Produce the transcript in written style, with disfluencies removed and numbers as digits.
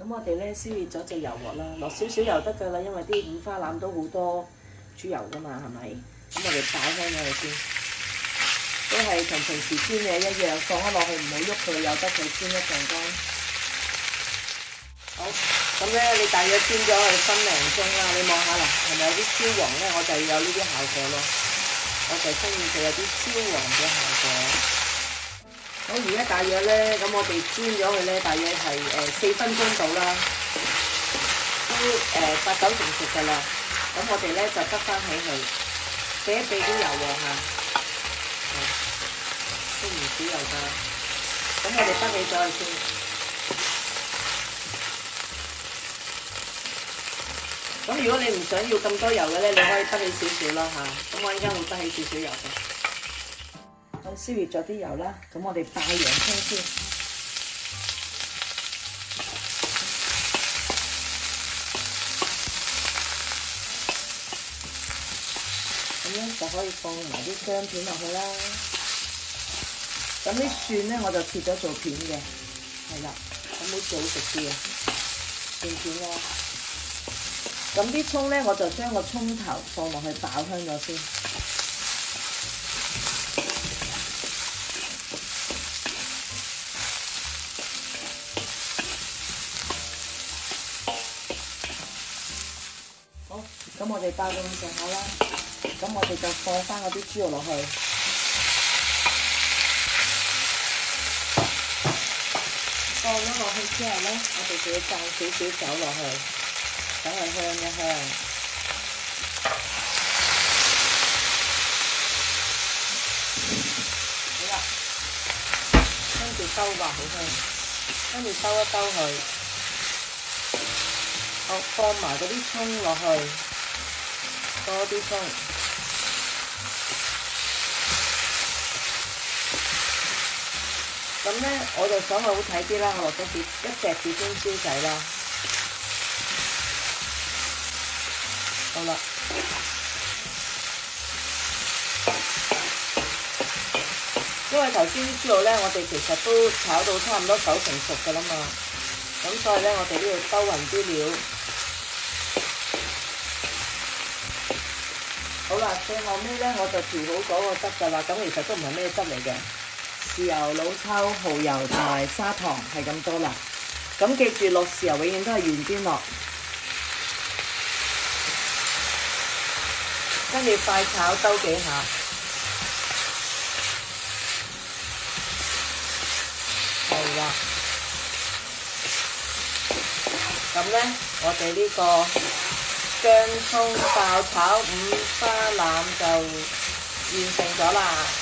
咁我哋咧燒熱咗隻油鑊啦，落少少油得㗎啦，因為啲五花腩都好多豬油㗎嘛，係咪？咁我哋爆香咗佢先，都係同平時煎嘅一樣，放咗落去唔好喐佢，由得佢煎一陣間。好，咁咧你大約煎咗佢分零鐘啦，你望下啦，係咪有啲焦黃咧？我就要有呢啲效果咯，我就中意佢有啲焦黃嘅效果。好，而家大約咧，咁我哋煎咗佢咧，大約係4分鐘到啦，都8、9成熟㗎啦。咁我哋咧就得翻起佢，避一避啲油鑊嚇，都唔少油㗎。咁我哋得起咗佢先。咁如果你唔想要咁多油嘅咧，你可以得起少少啦嚇。咁我依家會得起少少油嘅。咁燒熱咗啲油啦，咁我哋爆洋葱先。咁咧就可以放埋啲薑片落去啦。咁啲蒜咧我就切咗做片嘅，係啦，咁好似好食啲啊，蒜片啦。咁啲葱咧我就將個葱頭放落去爆香咗先。咁我哋爆到咁上下啦，咁我哋就放翻嗰啲豬肉落去，放咗落去之後咧，我哋就要炸少少酒落去，等佢香一香。好啦，跟住兜滑好香，跟住兜一兜佢，我放埋嗰啲葱落去。多啲葱，咁咧我就想佢好睇啲啦，我落咗一隻指尖椒仔啦，好啦，因為頭先啲豬肉咧，我哋其實都炒到差唔多9成熟㗎啦嘛，咁所以咧我哋都要兜勻啲料。好啦，最後尾咧我就調好咗個汁㗎啦，咁其實都唔係咩汁嚟嘅，豉油、老抽、蠔油同埋砂糖係咁多啦。咁記住落豉油永遠都係沿邊落，跟住快炒兜幾下。係啦，咁咧我哋呢個薑葱爆炒五花腩就完成咗啦。